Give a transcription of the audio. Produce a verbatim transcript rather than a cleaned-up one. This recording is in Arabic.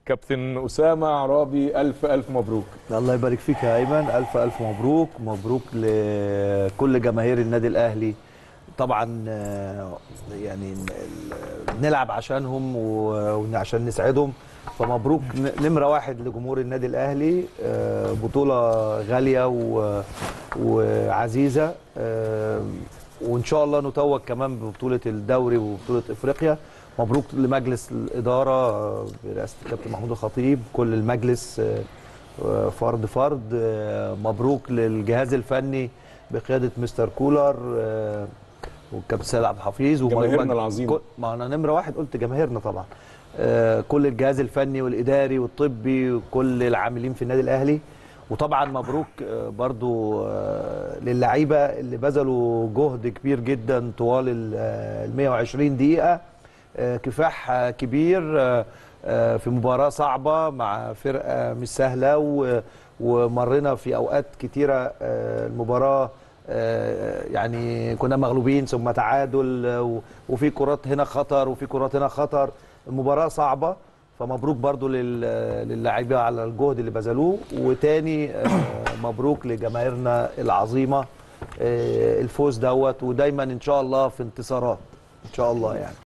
كابتن أسامة عرابي، ألف ألف مبروك. الله يبارك فيك يا أيمن، ألف ألف مبروك. مبروك لكل جماهير النادي الأهلي طبعا. يعني نلعب عشانهم وعشان نسعدهم، فمبروك نمرة واحد لجمهور النادي الأهلي. بطولة غالية وعزيزة، وإن شاء الله نتوج كمان ببطولة الدوري وبطولة إفريقيا. مبروك لمجلس الإدارة برئاسة الكابتن محمود الخطيب، كل المجلس فرد فرد. مبروك للجهاز الفني بقيادة مستر كولر والكابتن سيد عبد الحفيظ وجماهيرنا العظيمة. ما أنا نمرة واحد قلت جماهيرنا طبعا، كل الجهاز الفني والإداري والطبي وكل العاملين في النادي الأهلي. وطبعا مبروك برضو للعيبة اللي بذلوا جهد كبير جدا طوال ال مئة وعشرين دقيقة، كفاح كبير في مباراة صعبة مع فرقة مش سهلة، ومرنا في أوقات كتيرة المباراة يعني كنا مغلوبين ثم تعادل، وفي كرات هنا خطر وفي كرات هنا خطر. المباراة صعبة، فمبروك برضو للاعيبه على الجهد اللي بذلوه. وتاني مبروك لجماهيرنا العظيمة الفوز دوت، ودايما ان شاء الله في انتصارات ان شاء الله يعني.